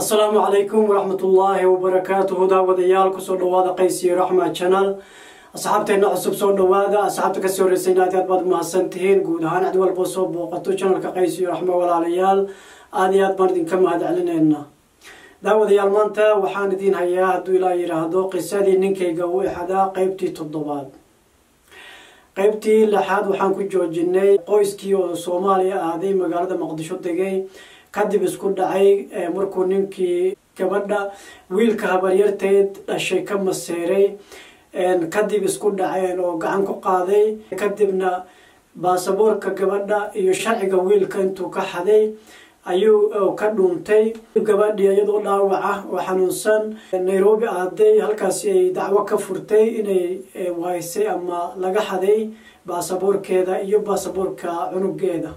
السلام عليكم ورحمة الله وبركاته. داوديال كسر نوادا قيسي رحمة channel. أصحابتنا عصب صور نوادا أصحابتك السور السينات أدباد مهسنتين جودهان عدوال بوصوب وقتو channel كقيسي رحمة والعليال آديات مردين كم هاد علينا. داوديال مانتا وحان دين هيا هدو إلى يرهدو قيسادي ننكي قوي حدا قيبتي تضباد. قيبتي لحد وحان كجوجيني قويسكي وصوماليا آدي مقالة مقدشو دقي kadib isku dhacay markuu ninkii gabadha wiilka habaryarteed dhashay ka maseeray kadib isku dhaceen oo gacan ku qaaday kadibna baasaboorka gabadha iyo sharciga wiilka intuu ka xaday ayuu ka dhuntay gabadhii iyadoo dhaawac ah oo xanuunsan Nairobi aaday halkaas ay dacwo ka furtay inay waysay ama laga xaday baasaboorkeeda iyo baasaboorka cunugeeda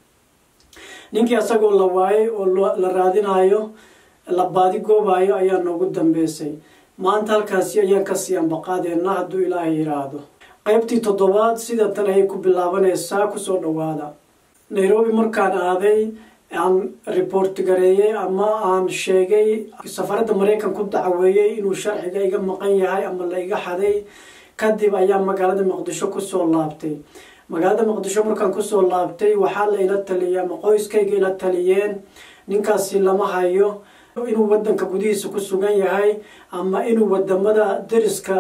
ninkii asagoo la waayay oo la raadinayo la baadi goobayo ayaa noogu dambeysay maanta halkaas ayaan ka sii ambaqaadeenna hadduu Ilaahay yiraahdo qaybtii toddobaad sida tan ay ku bilaabanaysaa ku soo dhawaada Nairobi markaan aaday aan report gareeyay ama aan sheegay safarada Mareykanka ku dacweeyay inuu sharciga iga maqan yahay ama la iga xaday kadib ayaa magaalada Muqdisho ku soo laabtay magaalada Muqdisho markaan ku soo laabtay waxa la ila taliyay ama qoyskayga ila taliyeen ninkaasi lama hayo inuu wadanka gudihiisa ku sugan yahay ama inuu wadamada dariska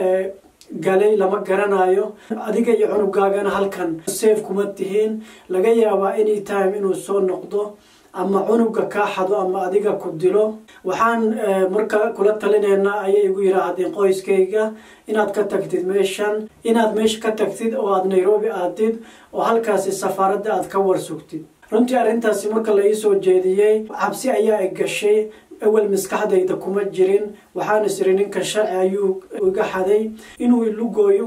galay lama garanayo adiga iyo cunugaagana halkan safe kuma tihiin laga yaabaa in time inuu soo noqdo ama cunuga ka xado ama adiga ku dilo waxaan marka kula talineena ayay igu yiraahdeen qoyskayga inaad ka tagtid meeshan inaad meesha ka tagtid oo aad Nairobi aadid oo halkaas safarada aad ka warsugtid runtii arintaasi marka la ii soo jeediyay cabsi ayaa ay gashay awal maskaxdayda kuma jirin waxaan isri ninka sharci ayuu iga xaday inuu lugooyo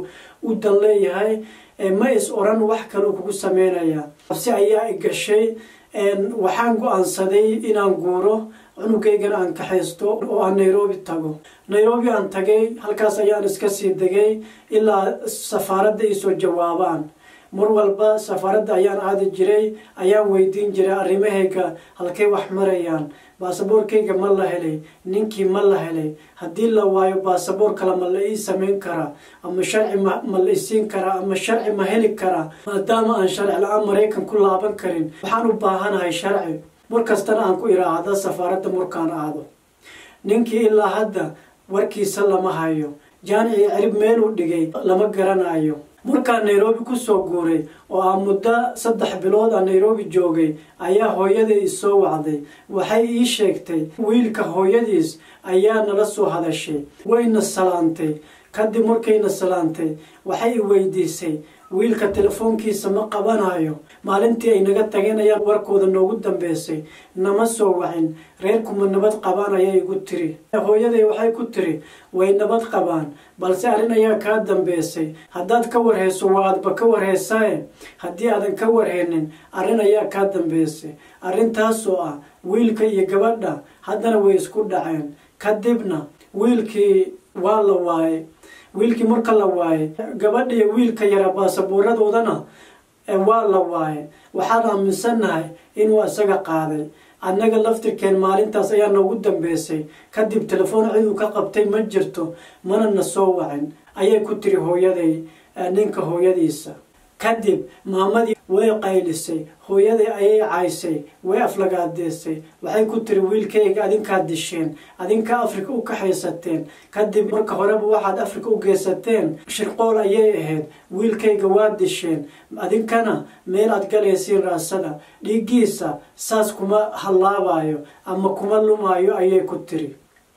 u daleeyahay ma is oran wax kale kugu sameynaya cabsi ayaa ay gashay waxaan go'aansaday inaan guuro cunugaygana aan kaxaysto oo aan Nairobi tago Nairobi aan tagay halkaas ayaan iska sii degay ilaa safarada ay soo jawaabaan mar walba safarada ayaan aadi jiray ayaan weydiin jiray arimahayga halkay wax marayaan baasaboorkayga ma la helay ninkii ma la helay haddii la waayo baasaboor kale ma la ii sameyn karaa ama sharci ma la isiin karaa ama sharci ma heli karaa maadaama aan sharci la'aan Mareykan ku laaban karin waxaan u baahanahay sharci markastana aan ku iraahdo safarada markaan aado ninkii ilaa hadda warkiisa lama hayo jaanici cirib meel u dhigay lama garanayo markaan Nairobi ku soo guuray oo aan muddo 3 bilood aan Nairobi joogay ayaa hooyaday soo wacday waxay ii sheegtay wiilka hooyadiis ayaa nala soo hadashay wayna salaantay kadib markayna salaantay waxay weydiisay wiilka telefoonkiisa ma qabanayo maalintii ay naga tageen ayaa warkooda noogu dambeysay nama soo wacin reerkuma nabad qabaan ayay igu tiri hooyaday waxay ku tiri way nabad qabaan balse arin ayaa ka dambeysay haddaad ka warhayso waadba ka warhaysay haddii aadan ka warhaynin arin ayaa ka dambeysay arintaas oo ah wiilka iyo gabadha haddana way isku dhaceen kadibna wiilkii waa la waayay wiilkii marka la waayay gabadha iyo wiilka yara baasaboorradoodana waa la waayay waxaan aaminsanahay inuu asaga qaaday annaga laftirkeen maalintaas ayaa noogu dambeysay kadib telefoon cid uu ka qabtay ma jirto mana na soo wacin ayay ku tiri hooyaday ninka hooyadiisa kadib maamadii way qaylisay hooyaday ayay caysay way aflagaadeysay waxay ku tiri wiilkayga adinka disheen adinka Afrika u kaxaysateen kadib marka horeba waxaad Afrika u geesateen shirqool ayay ahayd wiilkayga waa disheen adinkana meel aad galaysiin raasada dhiigiisa saas kuma halaabayo ama kuma lumaayo ayay ku tiri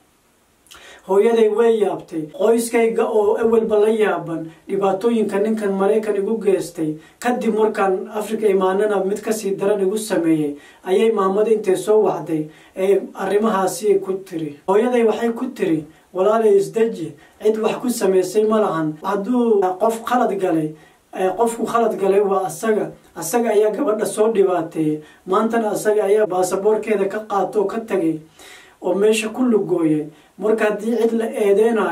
hooyaday way yaabtay qoyskayga oo awalba la yaaban dhibaatooyinka ninkan Mareykan igu geystay kadib markaan Afrika imaanana mid ka sii daran igu sameeyay ayay maamada intee soo wacday arrimahaasi ku tiri hooyaday waxay ku tiri walaalay isdaji cid wax ku sameysay ma lahan hadduu qof khalad galay qofku khalad galay waa asaga ayaa gabadha soo dhibaatay maantana asaga ayaa baasaboorkeeda ka qaato ka tagay oo meesha ku lugooyay marka haddii cid la eedeynayo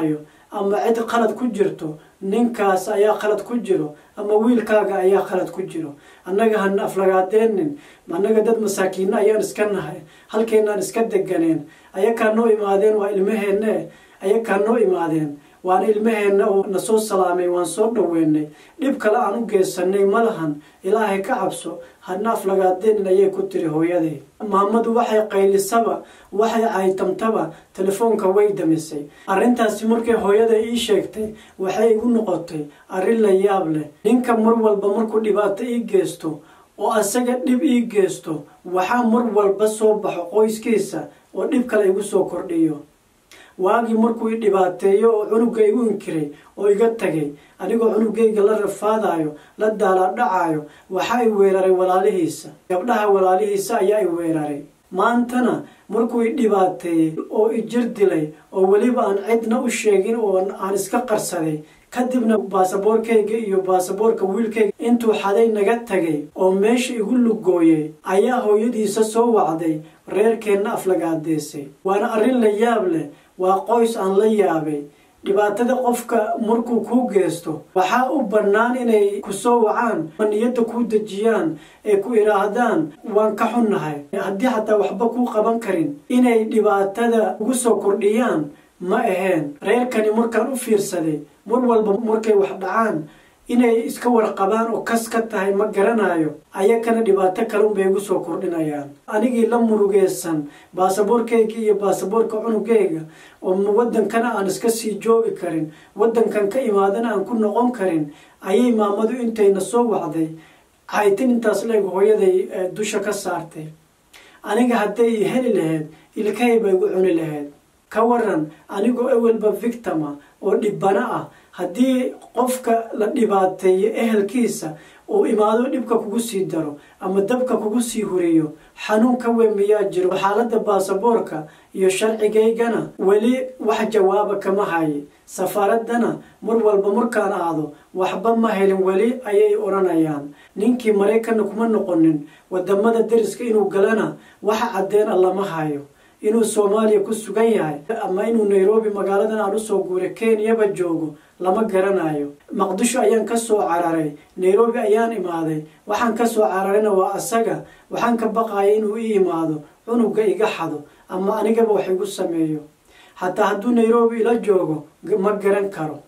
ama cid qalad ku jirto ninkaas ayaa qalad ku jiro ama wiilkaaga ayaa qalad ku jiro annaga han aflagaadeenin annaga dad masaakiin ayaan iska nahay halkeenaan iska deganeen ayaga noo imaadeen waa ilmaheena ayaga noo imaadeen waan ilmaheena oo na soo salaamay waan soo dhaweynay dib kale aan u geysanay malahan ilaahay ka cabso hadna aflagaadeen ayay ku tiri hooyaday maamadu waxay qaylisaba waxay caytamtaba telefoonka way damisay arintaasi markay hooyaday ii sheegtay waxay igu noqotay arin la yaab leh ninka mar walba markuu dhibaato ii geysto oo asaga dhib ii geysto waxa mar walba soo baxo qoyskiisa oo dhib kale igu soo kordhiyo waagi markuu dhibaateeyo oo cunuga igu inkiray oo iga tagay anigoo cunugayga la rafaadayo la daala dhacayo waxa ay weeraray walaalihiisa gabdhaha walaalihiisa ayaa ay weeraray maantana markuu dhibaateeyay oo ijir dilay oo waliba aan cidna u sheegin oo aan iska qarsaday kadibna baasaboorkayga iyo baasaboorka wiilkayga intuu xaday naga tagay oo meesha igu lugooyay ayaa hooyadiisa soo wacday reerkeena aflagaadeysay waana arin la yaab leh waa qoys aan la yaabay dhibaatada qofka markuu ku geysto waxa u bannaan inay ku soo wacaan niyada ku dajiyaan ee ku iraahdaan waan ka xunnahay haddii xataa waxba ku qaban karin inay dhibaatada ugu soo kordhiyaan ma aheen reerkani markaan u fiirsaday mar walba markay wax dhacaan inay iska warqabaan oo kas ka tahay ma garanayo ayakana dhibaato kale un bay ugu soo kordhinayaan anigii la murugeysan baasaboorkayga iyo baasaboorka cunugayga oo wadankana aan iska sii joogi karin wadankan ka imaadana aan ku noqon karin ayay maamadu intayna soo wacday caytin intaas leeg hooyaday dusha ka saartay aniga hadday heli lahayd ilkahay bay igu cuni lahayd ka waran anigoo awalba victima oo dhibana ah haddii qofka la dhibaateeyo ehelkiisa oo imaado dhibka kugu sii daro ama dabka kugu sii huriyo xanuun ka weyn miyaa jiro xaaladda baasaboorka iyo sharcigaygana weli wax jawaaba kama haye safaaradana mar walba markaan aado waxba ma helin weli ayay oranayaan ninkii Mareykanna kuma noqonin wadamada dariska inuu galana waxa cadeen lama hayo inuu Soomaaliya ku sugan yahay ama inuu Nairobi magaaladan aan u soo guuray Kenya ba joogo lama garanayo Muqdisho ayaan ka soo cararay Nairobi ayaan imaaday waxaan ka soo cararayna waa asaga waxaan ka baqaayay inuu ii imaado cunuga iga xado ama anigaba wax igu sameeyo hataa hadduu Nairobi ila joogo ma garan karo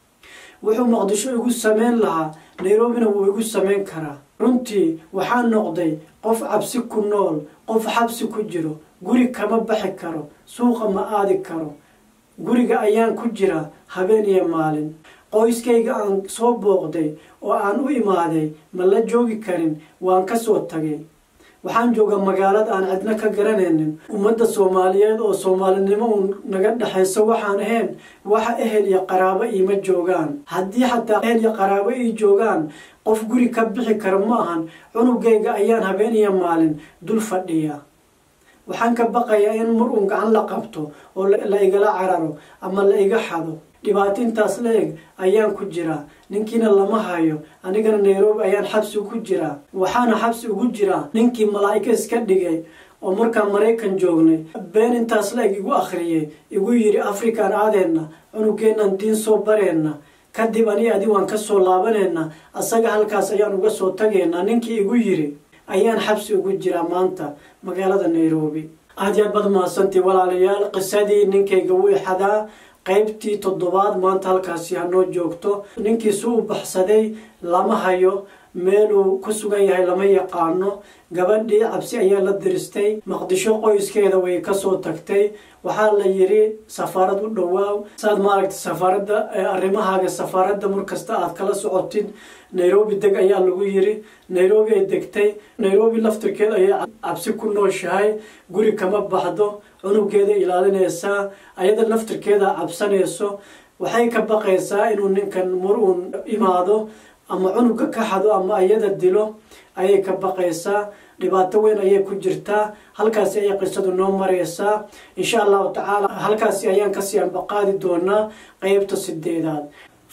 wuxuu Muqdisho igu sameyn lahaa Nairobina wuu igu sameyn karaa runtii waxaan noqday qof cabsi ku nool qof xabsi ku jiro guri kama baxi karo suuqa ma aadi karo guriga ayaan ku jira habeen iyo maalin qoyskayga aan soo booqday oo aan u imaaday ma la joogi karin waan ka soo tagay waxaan joogaa magaalada aan cidna ka garanaynin ummadda Soomaaliyeed oo Soomaalinimo naga dhaxayso waxaan ahayn waxa ehel iyo qaraabo iima joogaan haddii xataa ehel iyo qaraabo ii joogaan qof guri ka bixi kara ma ahan cunugayga ayaan habeen iyo maalin dul fadhiya waxaan ka baqayaa in mar uun gacan la qabto oo la igala cararo ama la iga xado dhibaato intaas leeg ayaan ku jira ninkiina lama hayo anigana Nairobi ayaan xabsi ku jira waxaana xabsi ugu jira ninkii malaa'ika iska dhigay oo markaan Mareykan joognay been intaas leeg igu akhriyay igu yiri Afrikaan aadeena cunugeenan diin soo bareena kadib adi waan ka soo laabaneena asaga halkaas ayaan uga soo tageena ninkii igu yiri ayaan xabsi ugu jira maanta magaalada Nairobi aad bad maasantii walaalayaal qisadii ninkayga wuu xadaa qaybtii 7 maanta halkaas hanoo joogto ninkii soo baxsaday lama hayo meeluu ku sugan yahay lama yaqaano gabadhii cabsi ayaa la diristay Muqdisho qoyskeeda way ka soo tagtay waxaa la yiri safaarad u dhawaaw saad maaragtay safaaradda arrimahaaga safaaradda markasta aad kala socotid Nairobi deg ayaa lagu yiri Nairobi ay degtay Nairobi laftirkeeda ayaa cabsi ku nooshahay guri kama baxdo cunugeeda ilaalinaysa ayada laftirkeeda cabsanayso waxay ka baqaysaa inuu ninkan mar uun imaado ama cunuga ka xado ama ayada dilo ayay ka baqaysaa dhibaato weyn ayay ku jirtaa halkaas ay qisadu noo maraysaa insha Allah ta'ala halkaas ayaan ka sii anbaqaadi doonaa qaybta 8aad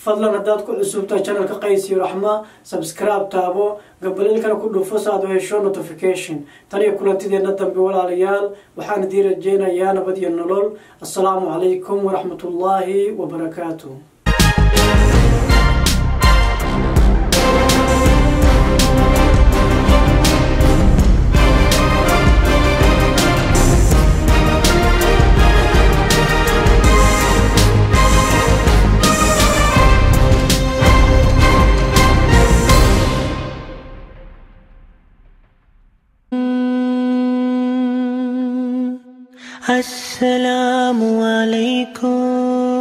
fadlan haddaad ku cusubtahay channelka qays iyo raxma subscribe taabo gabalilkana ku dhufo saad u hesho notification tan iyo kulantideena dambe walaalayaal waxaan idin rajeynayaa nabad iyo nolol assalaamu calaykum waraxmatullaahi wabarakaatuh. السلام عليكم.